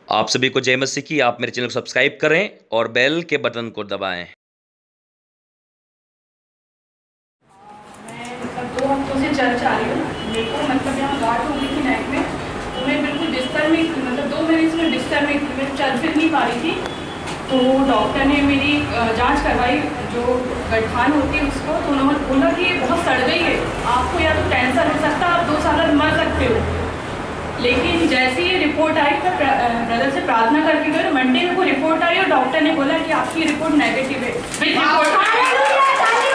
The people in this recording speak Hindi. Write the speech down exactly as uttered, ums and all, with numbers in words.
आप सभी को जय मसीह की। आप मेरे चैनल को सब्सक्राइब करें और बेल के बटन को दबाएं। मैं मतलब दो हफ्तों से चर्च आ रही हूँ। मेरे को मतलब यहाँ गांठ हो गई थी नेक में, तो मैं बिल्कुल बिस्तर में मतलब दो महीने से मैं बिस्तर में मैं चल फिर नहीं पा रही थी। तो डॉक्टर ने मेरी जांच करवाई, जो गठखान होती है उसको, तो उन्होंने बोला कि ये बहुत सड़ गई है, आपको या तो कैंसर हो सकता है, आप दो साल मर सकते हो। लेकिन जैसे ही रिपोर्ट आई, मैं ब्रदर से प्रार्थना करके गई, मंडे में को रिपोर्ट आई और डॉक्टर ने बोला कि आपकी रिपोर्ट नेगेटिव है।